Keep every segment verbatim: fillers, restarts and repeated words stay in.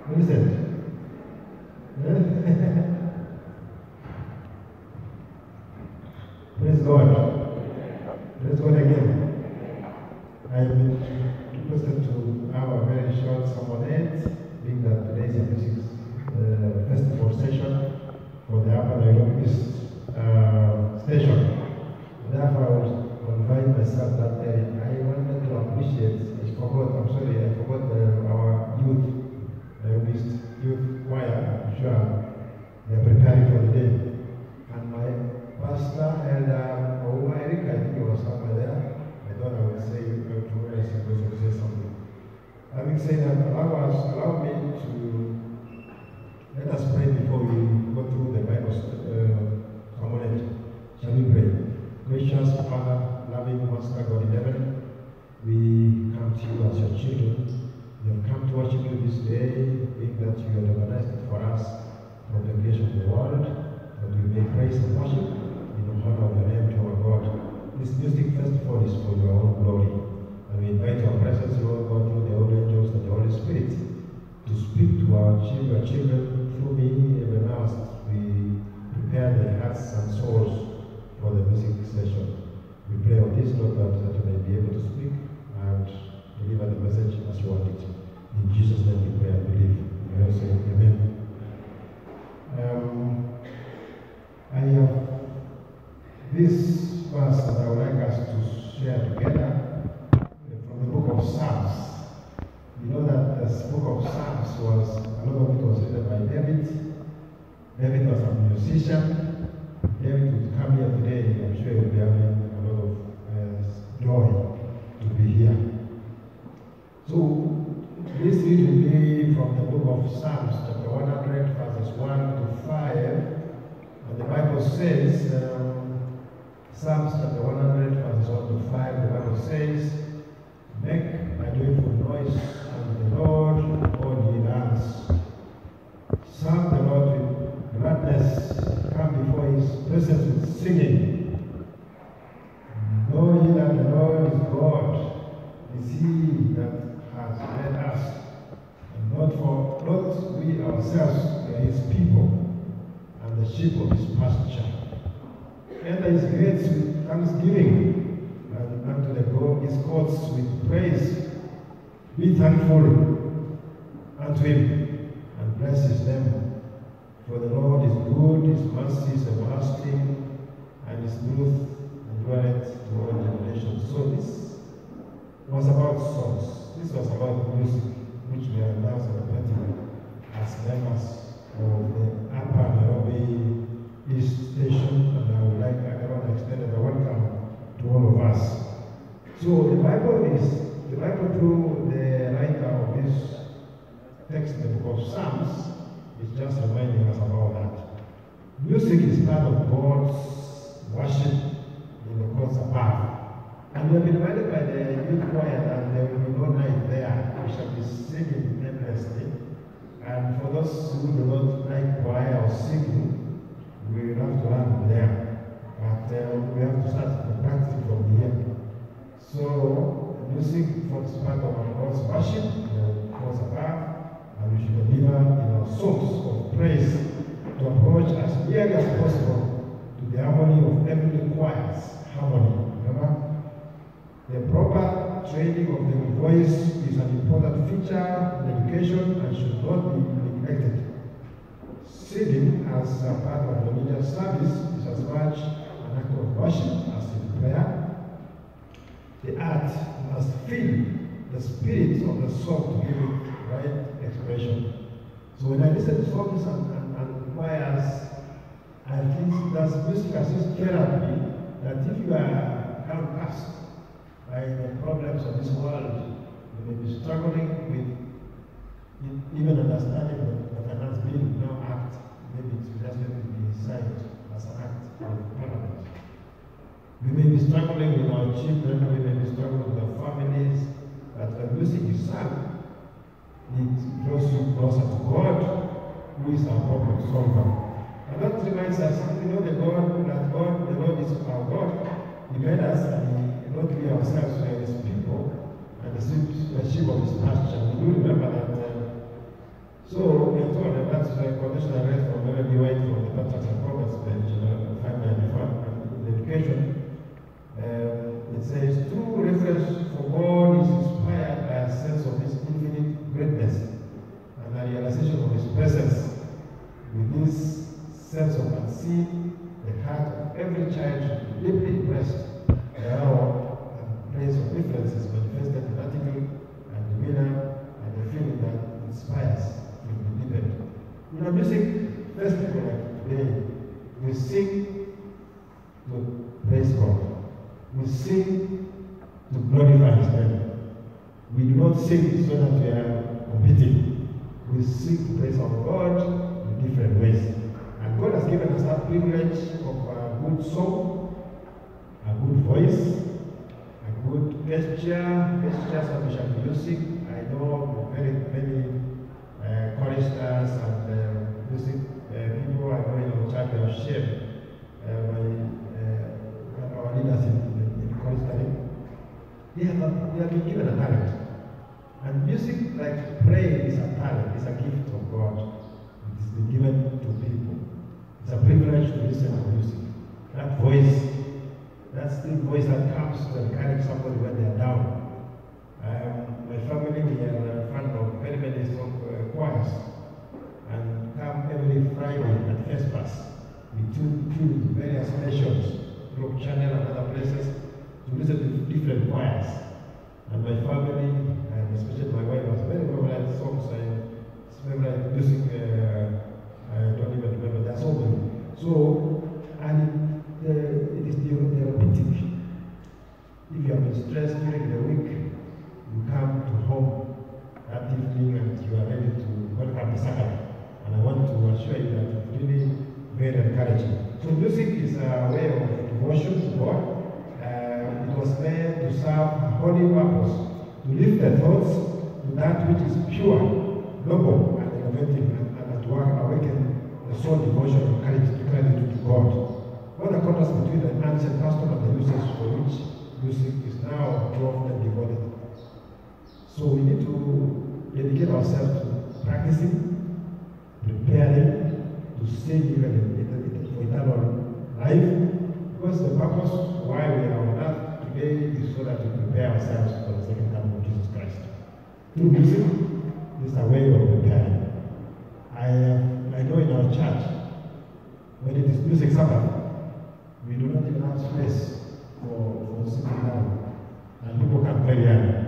Listen. Praise God. Praise God again. I have been requested to have a very short sermonette, being that today is a music uh, festival session for the Upper Nairobi East uh, station. Therefore, I was confined myself that day. I wanted to appreciate, I forgot, I'm sorry, I forgot uh, our youth, Nairobi East youth choir. I'm sure they are preparing for the day. And my pastor, Elder Ouma Eric, I think he was somewhere there. I thought I would say, uh, to where I was supposed to say something. Having said that, allow us, allow me to let us pray before we go through the Bible uh, sermonette. Shall we pray? Gracious Father, loving Master God in heaven, we come to you as your children. We have come to worship you this day, being that you have organized it for us from the creation of the world, that we may praise and worship in the honor of your name to our God. This music festival is for your own glory. And we invite your presence, Lord God, through the holy angels and the Holy Spirit, to speak to our children, children through me, even as we prepare their hearts and souls for the music session. We pray on this, Lord God, that you may be able to speak and deliver the message as you want it. In Jesus' name we pray and believe. We also say amen. Um, I have this verse that I would like us to share together from the book of Psalms. You know that this book of Psalms was, a lot of it was written by David. David was a musician. David would come here today. I'm sure he will be having a lot of uh, joy to be here. So, this read will be from the book of Psalms, chapter one hundred, verses one to five. And the Bible says, um, Psalms chapter one hundred, verses one to five, the Bible says, make a joyful noise unto the Lord, all ye lands. Serve the Lord with gladness, come before his presence with singing. Know ye that the Lord is God, is he that has led us, and not for not we ourselves, we are his people, and the sheep of his pasture. Enter his gates with thanksgiving, and unto the God his courts with praise. Be thankful unto him, and bless his name. For the Lord is good, his mercy is everlasting, and his truth endureth to all generations. So this was about songs. This was about music, which we are now celebrating as members of the Upper Nairobi East Station, and I would like everyone to extend a welcome to all of us. So the Bible is, the Bible through the writer of this text in the book of Psalms is just reminding us about that. Music is part of God's worship in the courts above. And we have been reminded by the youth choir that there will be no night there. We shall be singing endlessly. And for those who do not like choir or singing, we will have to run there. But uh, we have to start the practice from here. So, the music forms part of our God's worship, the courts above, and we should deliver in our songs of praise to approach as nearly as possible to the harmony of heavenly choirs. Harmony, remember? The proper training of the voice is an important feature in education and should not be neglected. Singing as a part of religious service is as much an act of worship as in prayer. The art must feel the spirit of the song to give it right expression. So when I listen to songs and, and, and choirs, I think that music assists therapy, that if you are downcast by the problems of this world, you may be struggling with even understanding the finance bill now act. Maybe it's just going to be signed as an act of parliament. We may be struggling with our children, we may be struggling with our families, but when music is sung, it draws you closer to God, who is our problem solver. And that reminds us, you know, the God, that God, the Lord is our God. He made us, and He not we ourselves, we are his people, and the sheep, the sheep of his pasture. We do remember that. Uh, so, that's a quotation I read from Ellen G. White from the Patriarchs and Proverbs page, uh, five ninety-one, in education. Uh, it says, true reference for God is inspired by a sense of His infinite greatness and a realization of His presence. With this sense of unseen, the heart of every child should be deeply impressed by our praise of differences manifested in attitude and demeanor and the feeling that inspires to be deepened. You know, music, first people like today, we sing to praise God. We sing to glorify His name. We do not sing so that we are competing. We sing to praise our God in different ways. And God has given us that privilege of a good song, a good voice, a good gesture, gestures that we shall be using. I know very many uh, choristers and uh, music uh, people I know in our church they have shared uh, by uh, our leaders in, in, in choristering. They have, a, they have been given a talent. And music, like praying, is a talent, it's a gift of God. It has been given to people. It's a privilege to listen to music. That voice, that still voice that comes to encourage somebody when they are down. Um, my family, we are a fan of very many song uh, choirs, and come every Friday at Vespers. We tune to various nations, Globe Channel and other places, to listen to different choirs. And my family, and especially my wife, has very favorite songs and favorite music. Uh, I don't even remember that song. So, and the, it is the therapeutic. If you have been stressed during the week, you come to home that evening and you are ready to welcome the Sabbath. And I want to assure you that it's really very encouraging. So music is a way of devotion to God. Uh, it was meant to serve a holy purpose, to lift the thoughts to that which is pure, noble, and innovative, and, and to awaken the soul devotion and gratitude to God. What the contrast between the ancient custom and the usage for which music is now too often devoted. So we need to dedicate ourselves to practicing, preparing, to sing even in, in, in, for eternal life. Because the purpose why we are on earth today is so that we prepare ourselves for the second coming of Jesus Christ. Through music is a way of preparing. I, uh, I know in our church, when it is music Sabbath, we do not even have space for, for sitting down, and people come very early.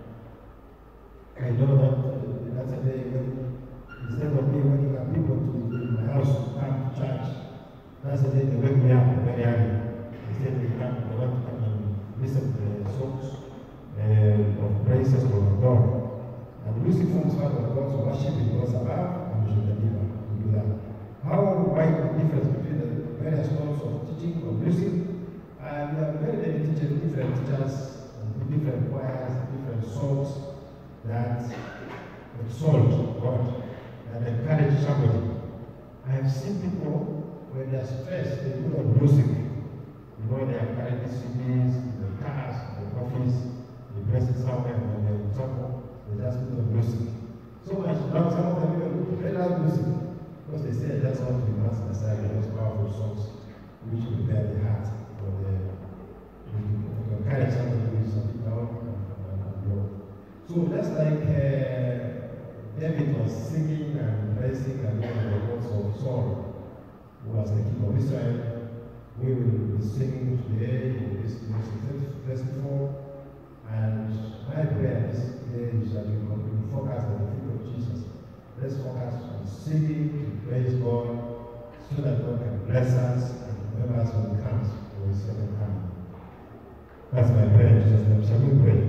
I know that uh, that's a day when instead of me waking up people to in my house to come to church, that's the day they wake me up very early. Instead they come, they want to come and listen to the songs uh, of praises to our God. And music forms part of God's worship in God's above, and we should deliver to do that. How wide the difference between the various forms of teaching of music? Uh, we have very many teachers, different teachers, and different choirs, different songs that exalt God, that encourage somebody. I have seen people, when they are stressed, they put on music. You know, they are carrying C Ds, the cars, the office, they press it somewhere, when they're in trouble, they just put on music. So much, now some of them even put very loud music, because they say that's what we must decide, those powerful songs, which prepare the heart for the, to encourage somebody who is something down and low. So just like uh, David was singing and praising and giving the words of Saul, who was the king of Israel, we will be singing today in this music festival. And my prayer this day is that we will focus on the feet of Jesus. Let's focus on singing to praise God so that God can bless us and remember us when He comes for His second coming. That's my prayer in Jesus' name. Shall we pray?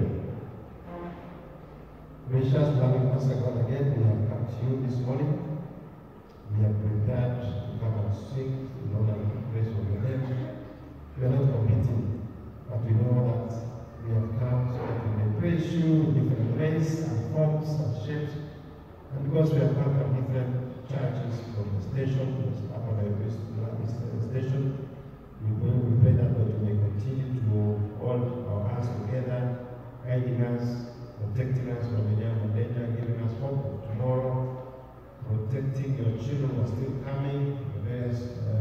Gracious, loving Master God, again, we have come to you this morning. We have prepared to come and sing in order to praise for your name. We are not competing, but we know that we have come so that we may praise you in different ways and forms and shapes. And because we have come from different churches, from the station, from the upper station, we pray, we pray that God may continue to hold our hands together, guiding us, protecting us from the young and danger, giving us hope of tomorrow, protecting your children who are still coming, various uh,